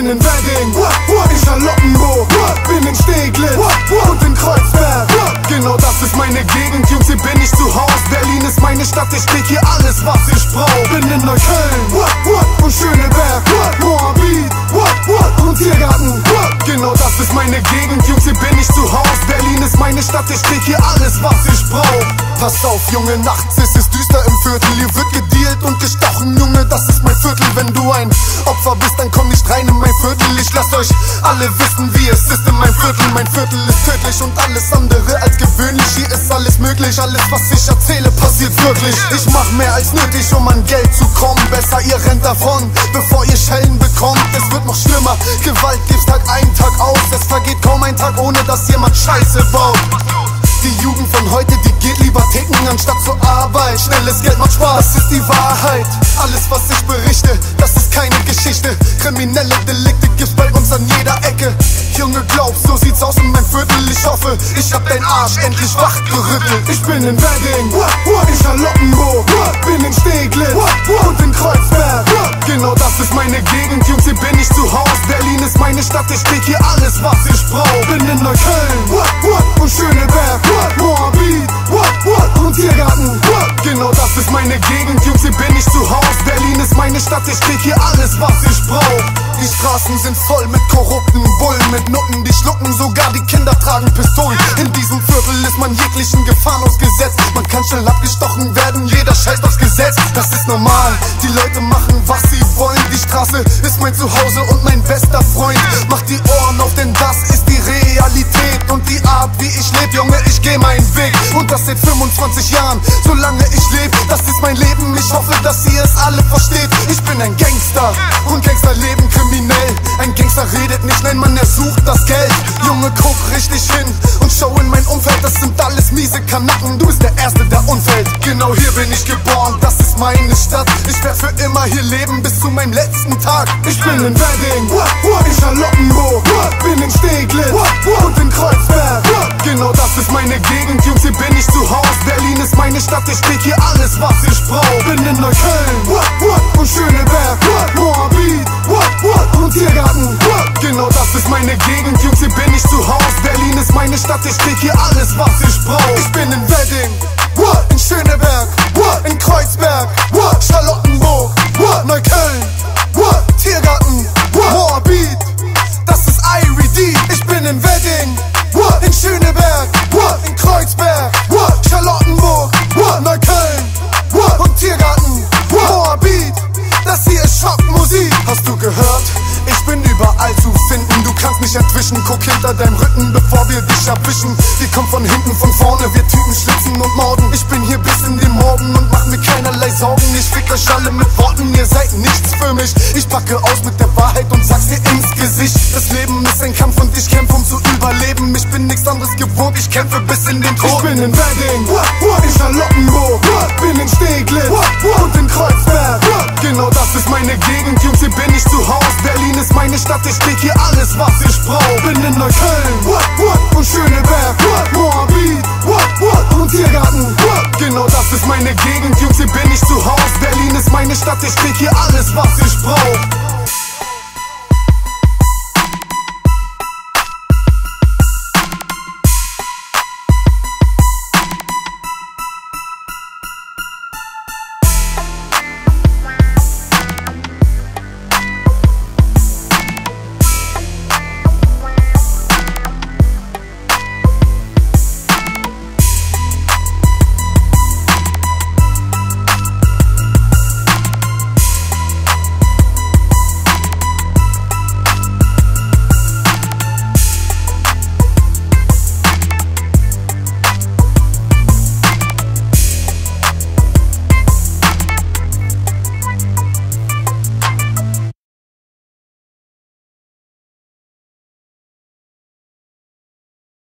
bin in Wedding, in Charlottenburg, bin in Steglitz und in Kreuzberg. Genau das ist meine Gegend, Jungs, hier bin ich zu Haus. Berlin ist meine Stadt, ich krieg hier alles, was ich brauch. Bin in Neukölln und Schöneberg, Moabit und Tiergarten. Genau das ist meine Gegend, Jungs, hier bin ich zu Haus. Berlin ist meine Stadt, ich krieg hier alles, was ich brauch. Passt auf, Junge, nachts ist es düster im Viertel. Hier wird gedealt und gestochen, Junge, das ist mein Viertel. Wenn du ein Opfer bist, dann komm nicht rein in mein Viertel. Ich lass euch alle wissen, wie es ist in meinem Viertel. Mein Viertel ist tödlich und alles andere als gewöhnlich. Hier ist alles möglich, alles was ich erzähle passiert wirklich. Ich mach mehr als nötig, um an Geld zu kommen. Besser ihr rennt davon, bevor ihr Schellen bekommt. Es wird noch schlimmer, Gewalt gibt's Tag ein, Tag aus. Es vergeht kaum ein Tag, ohne dass jemand Scheiße baut. Die Jugend von heute, die geht lieber ticken anstatt zur Arbeit. Schnelles Geld macht Spaß, das ist die Wahrheit. Alles was ich berichte, das ist keine Geschichte. Kriminelle Delikte gibt's bei uns an jeder Ecke. Junge, glaubst, so sieht's aus in meinem Viertel. Ich hoffe, ich hab deinen Arsch endlich wachgerüttelt. Ich bin in Wedding, in Charlottenburg, bin in Steglitz und in Kreuzberg. Genau das ist meine Gegend, Jungs, hier bin ich zu Haus. Berlin ist meine Stadt, ich krieg hier alles, was ich brauch. Bin in Neukölln und Schöneberg, Moabit und Tiergarten. Genau das ist meine Gegend, Jungs, hier bin ich zu Haus. Berlin ist meine Stadt, ich krieg hier alles, was ich brauch. Die Straßen sind voll mit korrupten Bullen, mit Nutten, die schlucken, sogar die Kinder tragen Pistolen. In diesem Viertel ist man jeglichen Gefahren ausgesetzt. Man kann schnell abgestochen werden, jeder scheißt aufs Gesetz. Das ist normal, die Leute machen, was sie wollen. Die Straße ist mein Zuhause und mein bester Freund. Mach die Ohren auf, denn das ist die Realität und die Art, wie ich lebe. Junge, ich geh meinen Weg und das seit 25 Jahren. Solange ich lebe, das ist mein Leben. Ich hoffe, dass ihr es alle versteht. Ich bin ein Gangster und Gangster leben kriminell. Ein Gangster redet nicht, nein, Mann, er sucht das Geld. Junge, guck richtig hin und schau in mein Umfeld. Das sind alles miese Kanacken, du bist der Erste, der umfällt. Genau hier bin ich geboren, das ist meine Stadt. Ich werd für immer hier leben, bis zu meinem letzten Tag. Ich bin in Wedding, in Charlottenburg, bin in Steglitz und in Kreuzberg. Genau das ist meine Gegend, Jungs, hier bin ich zu Haus. Berlin ist meine Stadt, ich krieg hier alles, was ich brauch. Bin in Neukölln und Schöneberg, Moabit und Tiergarten. Genau das ist meine Gegend, Jungs, hier bin ich zu Haus. Berlin ist meine Stadt, ich krieg hier alles, was ich brauch. Ich bin in Wedding, in Schöneberg, in Kreuzberg, Charlottenburg, Neukölln, Tiergarten, Moabit. Das ist D-Irie D. Ich bin in Wedding, in Schöneberg, in Kreuzberg, Charlottenburg, Neukölln und Tiergarten, Moabit. Das hier ist Schockmusik. Hast du gehört? Ich bin überall zu finden. Du kannst mich entwischen. Guck hinter deinem Rücken, bevor wir dich erwischen. Wir kommen von hinten, von vorne. Wir Typen schlitzen und morden. Ich bin hier bis in den Morgen und mach mir keinerlei Sorgen. Ich fick euch alle mit Worten. Ihr seid nichts für mich. Ich packe aus mit der Wahrheit und sag's dir ins Gesicht. Das Leben ist ein Kampf und ich kämpfe, um zu überleben. Ich bin nichts anderes gewohnt. Ich kämpfe bis in den Tod. Ich bin in Wedding, in Charlottenburg, bin in Steglitz und in Kreuzberg. Genau das ist meine Gegend, Jungs, hier bin ich zu Haus. Berlin ist meine Stadt, ich krieg hier alles, was ich brauch. Bin in Neukölln und Schöneberg, Moabit und Tiergarten. Genau das ist meine Gegend, Jungs, hier bin ich zu Haus. Berlin ist meine Stadt, ich krieg hier alles, was ich brauch.